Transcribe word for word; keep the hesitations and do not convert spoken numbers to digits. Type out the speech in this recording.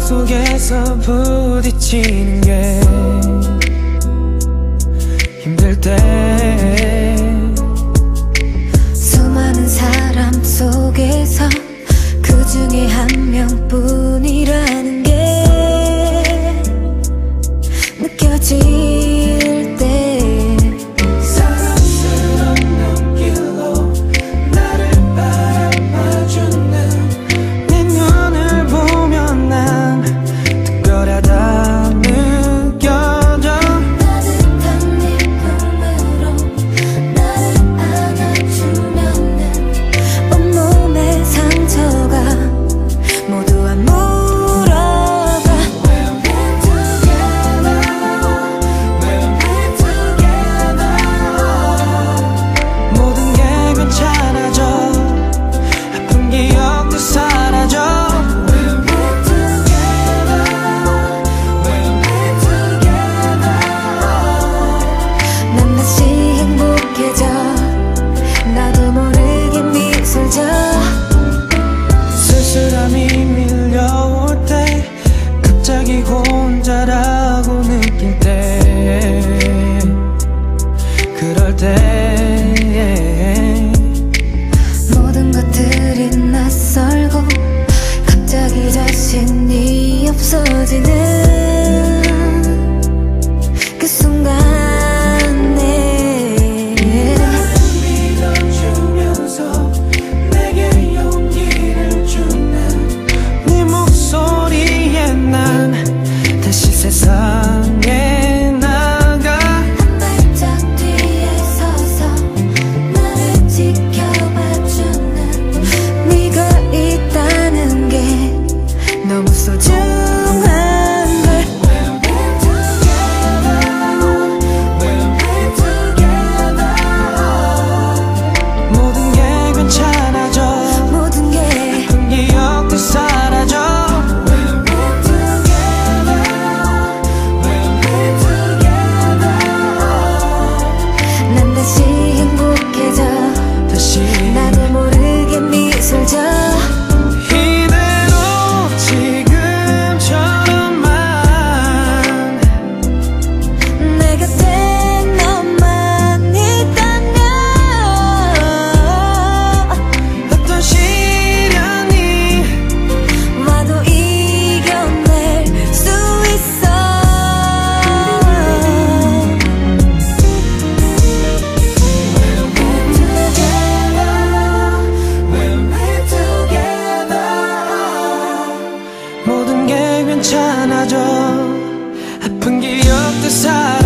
속에서 부딪히는 게 힘들 때 수많은 사람 속에서 그 중에 한 명뿐이라는 게 느껴질 때 사랑스러운 눈길로 나를 바라봐주는 내 눈을 보면 난 특별하다 느껴져. 따뜻한 네 품으로 나를 안아주면은 온몸의 상처가 모두 안 물어가. When we're together, when we're together, 모든 게 괜찮아져. 아픈 기억도 사라져. When we're together, when we're together, 난 다시 행복해져. 나도 모르게 미술 져. 쓸쓸함이 밀려올 때 갑자기 혼자라고 느낄 때 그럴 때 모든 것들이 낯설고 갑자기 자신이 없어지는 그 순간에 믿어주면서 내게 용기를 주는 네 목소리에 난 다시 세상에 나가. 한 발짝 뒤에 서서 나를 지켜봐주는 네가 있다는 게 너무 소중한 걸. When we're together, when we're together, 모든 게 괜찮아져. 모든 게 아픈 기억도 사라져. When we're together, when we're together, 난 다시 행복해져. 다시 나도 모르게 미술 져. 이대로 지금처럼만 내 곁에 너만 있다면 어떤 시련이 와도 이겨낼 수 있어. When we're together, when we're together, 모든 게 괜찮아져. 아픈 기억도 사라져.